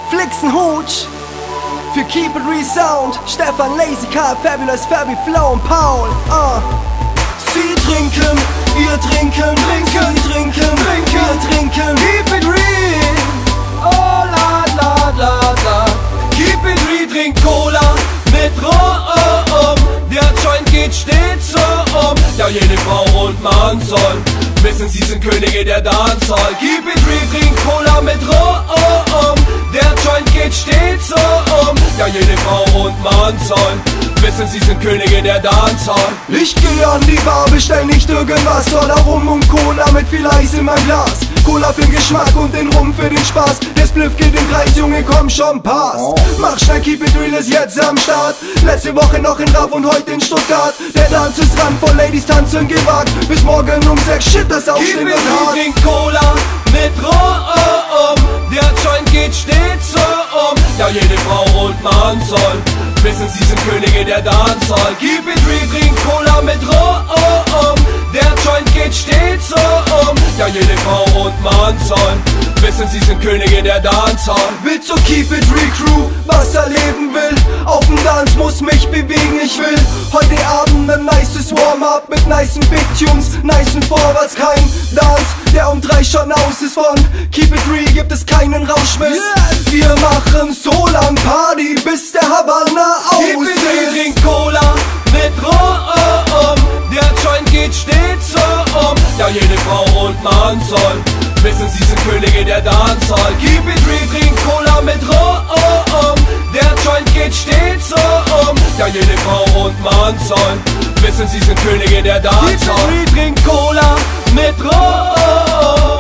Flixen Hutsch für Keep It Real Sound, Stefan, Lazy, Karl, Fabulous, Fabi, Flow und Paul. Sie trinken, wir trinken, Sie trinken, wir trinken. Keep it real, oh la la la la. Keep it real, trink Cola mit Rum. Der Joint geht stets so um. Ja, jede Frau und Mann soll wissen, sie sind Könige der Dancehall. Keep it real, trink Cola mit Rum. Der Joint geht stets so um. Ja, jede Frau und Mann soll wissen, sie sind Könige der Dancehall. Ich gehe an die Bar, bestell nicht irgendwas, sondern Rum und Cola mit viel Eis in mein Glas. Cola für den Geschmack und den Rum für den Spaß. Der Spliff geht im Kreis, Junge, komm schon, passt. Mach schnell, Keep It Real ist jetzt am Start. Letzte Woche noch in Raff und heute in Stuttgart. Der Tanz ist ran, voll Ladies tanzen gewagt. Bis morgen um 6, shit, das Aufstehen wird hart. Keep It Real, trink Cola mit Rum. Der Joint geht stets so um. Ja, jede Frau und Mann soll wissen, sie sind Könige der Dancehall. Keep it real, trink Cola mit Rum. Der Joint geht stets so um. Ja, jede Frau und Mann soll wissen, sie sind Könige der Dancehall. Will zur Keep It Real Crew was erleben will. Auf dem Dance muss mich bewegen, ich will heute Abend ein nices Warm-up mit nicen Big Tunes, nicen Vorwärts, kein Dance, der um 3 schon aus ist. Von Keep It Real gibt es keinen Rauschmiss. Wir machen so lang Party, bis der Havanna aus ist. Keep It Real, trink Cola mit Rum. Der Joint geht stets so um. Ja, jede Frau und Mann soll wissen, sie sind Könige der Dancehall. Keep It Real, trink Cola mit Rum. Der Joint geht stets so um. Ja, jede Frau und Mann soll wissen, sie sind Könige der Dancehall. Keep It Real, trink Cola mit Rum.